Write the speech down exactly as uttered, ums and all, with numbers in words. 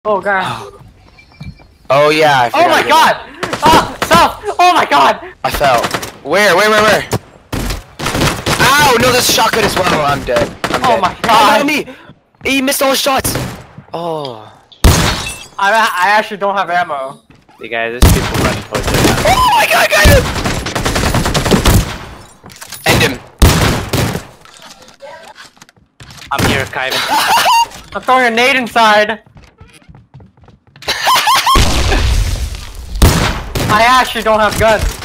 Oh god. Oh yeah. I Oh my god! Ah, stop! Oh my god! I fell. Where? Where? Where? Where? Ow! No, there's a shotgun as well. I'm dead. I'm Oh dead. my god! Oh, me! He missed all his shots. Oh. I I actually don't have ammo. Hey guys, there's people running towards us. Oh my god! I got him. End him. I'm here, Kyvan. I'm throwing a nade inside. I actually don't have guns.